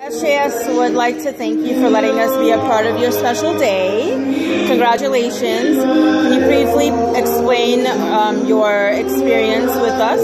SJS would like to thank you for letting us be a part of your special day. Congratulations. Can you briefly explain your experience with us?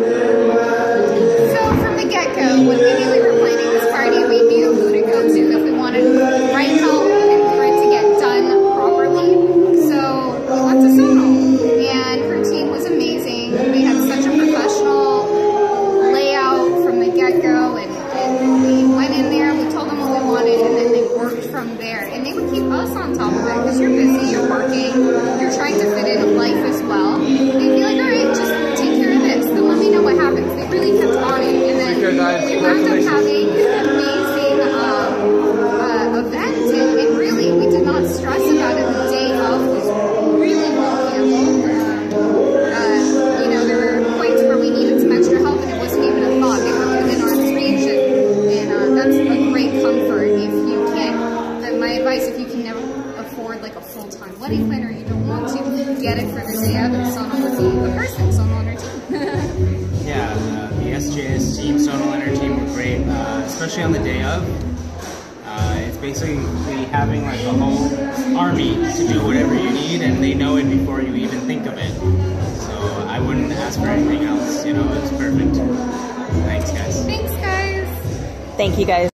So from the get-go, when we knew we were planning this party, we knew who to go to if we wanted right help and for it to get done properly. So we went to Sonal, and her team was amazing. They had such a professional layout from the get-go, and we went in there, we told them what we wanted, and then they worked from there. And they would keep us on top of it, because you're busy, you're working, you're trying to fit in life as well. They'd be like, all right, just take care of this, then let me know what happens. They really kept on it, and then we wound up having an amazing event, and really, we did not stress about it. The day of was really well handled. You know, there were points where we needed some extra help, and it wasn't even a thought. They were within our reach, and that's a great comfort. If you can't, my advice, if you can never afford like a full-time wedding planner, you don't want to get it for the day of, and Sonal would be the person, Sonal and her team. Yeah, the SJS team, Sonal and her team were great, especially on the day of. It's basically having like a whole army to do whatever you need, and they know it before you even think of it. So I wouldn't ask for anything else, you know, it's perfect. Thanks, guys. Thanks, guys. Thank you, guys.